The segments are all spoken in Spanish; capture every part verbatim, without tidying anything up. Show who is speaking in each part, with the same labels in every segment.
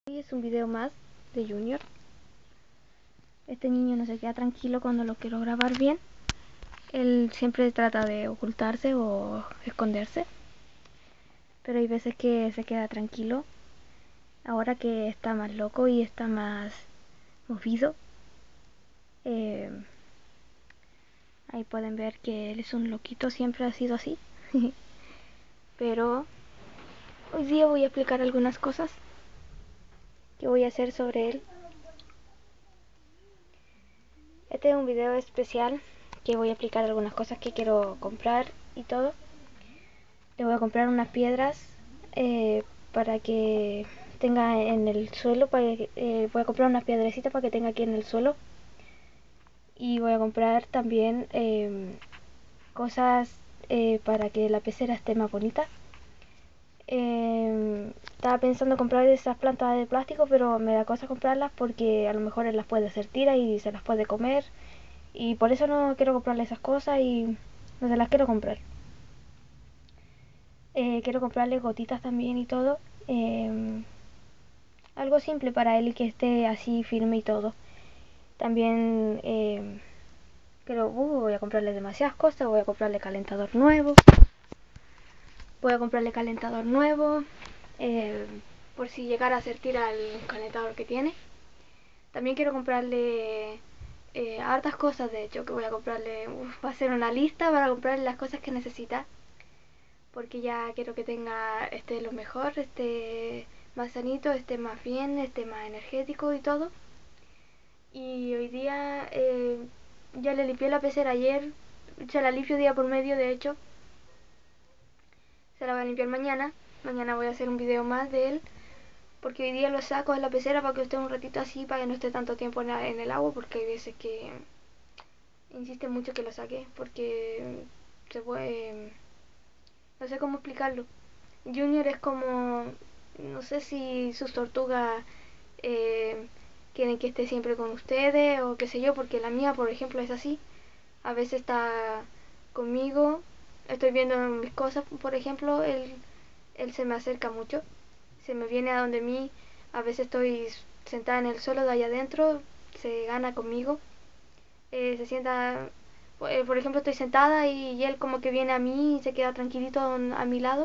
Speaker 1: Hoy es un video más de Junior. Este niño no se queda tranquilo cuando lo quiero grabar bien. Él siempre trata de ocultarse o esconderse, pero hay veces que se queda tranquilo. Ahora que está más loco y está más movido, eh, ahí pueden ver que él es un loquito, siempre ha sido así. Pero hoy día voy a explicar algunas cosas que voy a hacer sobre él. Este es un video especial que voy a explicar algunas cosas que quiero comprar y todo. Le voy a comprar unas piedras eh, para que tenga en el suelo. Para que, eh, voy a comprar unas piedrecitas para que tenga aquí en el suelo. Y voy a comprar también eh, cosas eh, para que la pecera esté más bonita. Eh, estaba pensando comprar esas plantas de plástico, pero me da cosa comprarlas porque a lo mejor él las puede hacer tira y se las puede comer. Y por eso no quiero comprarle esas cosas y no se las quiero comprar. Eh, quiero comprarle gotitas también y todo. Eh, algo simple para él y que esté así firme y todo. También eh, pero uh, voy a comprarle demasiadas cosas. Voy a comprarle calentador nuevo. Voy a comprarle calentador nuevo. Eh, por si llegara a hacer tira al calentador que tiene. También quiero comprarle eh, hartas cosas, de hecho, que voy a comprarle. Uf, va a ser una lista para comprarle las cosas que necesita. Porque ya quiero que tenga este lo mejor, este más sanito, este más bien, este más energético y todo. Y hoy día eh, ya le limpié la pecera ayer, se la limpio día por medio, de hecho. Se la voy a limpiar mañana. Mañana voy a hacer un video más de él. Porque hoy día lo saco de la pecera para que esté un ratito así, para que no esté tanto tiempo en, la, en el agua. Porque hay veces que insiste mucho que lo saque. Porque se puede... No sé cómo explicarlo. Junior es como... No sé si sus tortugas eh, quieren que esté siempre con ustedes o qué sé yo. Porque la mía, por ejemplo, es así. A veces está conmigo. Estoy viendo mis cosas, por ejemplo. Él, él se me acerca mucho. Se me viene a donde mí. A veces estoy sentada en el suelo de allá adentro. Se gana conmigo. Eh, se sienta... Eh, por ejemplo, estoy sentada y, y él como que viene a mí y se queda tranquilito a mi lado.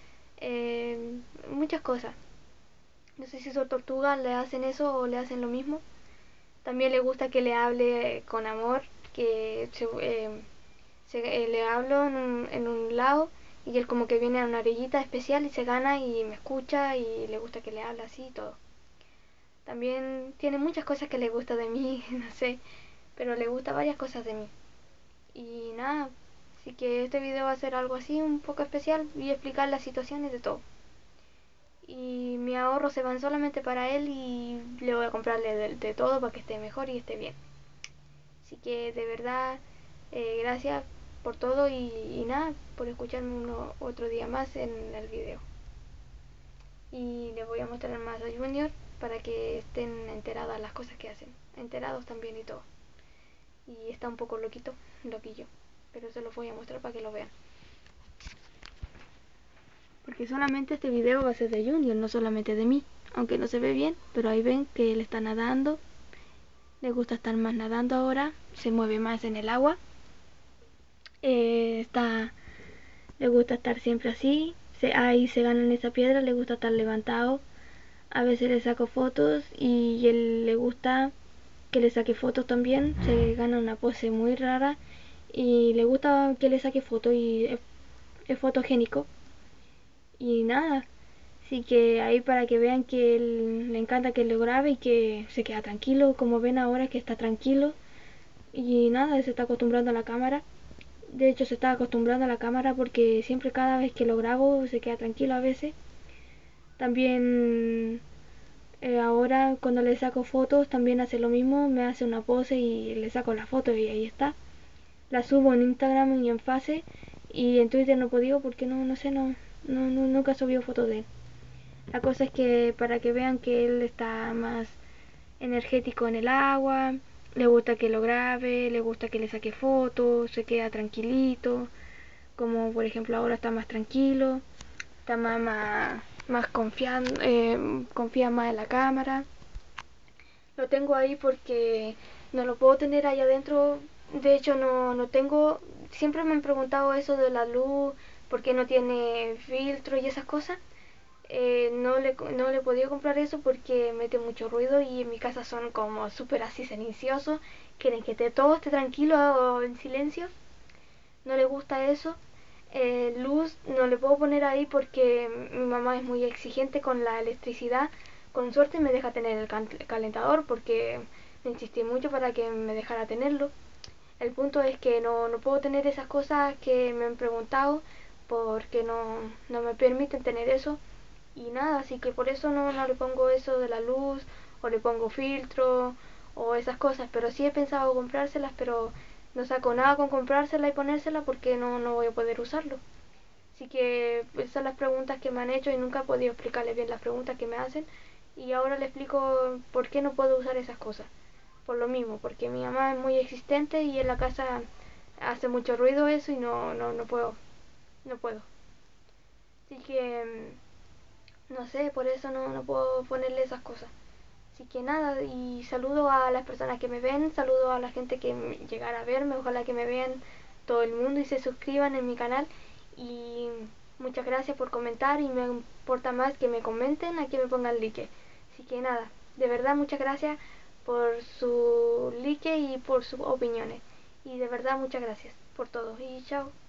Speaker 1: Eh, muchas cosas. No sé si sus tortugas le hacen eso o le hacen lo mismo. También le gusta que le hable con amor, que se, eh, se, eh, le hablo en un, en un lado y él como que viene a una orillita especial y se gana y me escucha y le gusta que le hable así y todo. También tiene muchas cosas que le gusta de mí, no sé, pero le gusta varias cosas de mí. Y nada, así que este video va a ser algo así un poco especial y explicar las situaciones de todo. Y mi ahorro se van solamente para él y le voy a comprarle de, de todo para que esté mejor y esté bien. Así que de verdad, eh, gracias por todo y, y nada, por escucharme uno, otro día más en el video. Y les voy a mostrar más a Junior para que estén enteradas las cosas que hacen. Enterados también y todo. Y está un poco loquito, loquillo. Pero se los voy a mostrar para que lo vean. Porque solamente este video va a ser de Junior, no solamente de mí. Aunque no se ve bien, pero ahí ven que él está nadando. Le gusta estar más nadando ahora. Se mueve más en el agua. Eh, está... Le gusta estar siempre así. Se, ahí se gana en esa piedra. Le gusta estar levantado. A veces le saco fotos y él le gusta que le saque fotos también. Se gana una pose muy rara y le gusta que le saque fotos y es, es fotogénico. Y nada, así que ahí para que vean que él, le encanta que lo grabe y que se queda tranquilo, como ven ahora que está tranquilo. Y nada, él se está acostumbrando a la cámara. De hecho se está acostumbrando a la cámara porque siempre cada vez que lo grabo se queda tranquilo a veces. También eh, ahora cuando le saco fotos también hace lo mismo, me hace una pose y le saco la foto y ahí está. La subo en Instagram y en Face y en Twitter no he podido porque no, no sé, no, no, no nunca he subido fotos de él. La cosa es que para que vean que él está más energético en el agua, le gusta que lo grabe, le gusta que le saque fotos, se queda tranquilito, como por ejemplo ahora está más tranquilo, está más, más más confian, eh, confían más en la cámara. Lo tengo ahí porque no lo puedo tener ahí adentro. De hecho, no, no tengo... Siempre me han preguntado eso de la luz, por qué no tiene filtro y esas cosas. Eh, no, le, no le he podido comprar eso porque mete mucho ruido y en mi casa son como súper así silenciosos. Quieren que te, todo esté tranquilo o en silencio. No le gusta eso. Eh, luz no le puedo poner ahí porque mi mamá es muy exigente con la electricidad. Con suerte me deja tener el calentador porque me insistí mucho para que me dejara tenerlo. El punto es que no, no puedo tener esas cosas que me han preguntado porque no, no me permiten tener eso. Y nada, así que por eso no, no le pongo eso de la luz o le pongo filtro o esas cosas. Pero sí he pensado comprárselas, pero no saco nada con comprársela y ponérsela porque no, no voy a poder usarlo. Así que esas son las preguntas que me han hecho y nunca he podido explicarles bien las preguntas que me hacen. Y ahora les explico por qué no puedo usar esas cosas. Por lo mismo, porque mi mamá es muy existente y en la casa hace mucho ruido eso y no, no, no puedo. No puedo. Así que, no sé, por eso no, no puedo ponerle esas cosas. Así que nada, y saludo a las personas que me ven, saludo a la gente que llegara a verme, ojalá que me vean todo el mundo y se suscriban en mi canal. Y muchas gracias por comentar y me importa más que me comenten a que me pongan like. Así que nada, de verdad muchas gracias por su like y por sus opiniones. Y de verdad muchas gracias por todo. Y chao.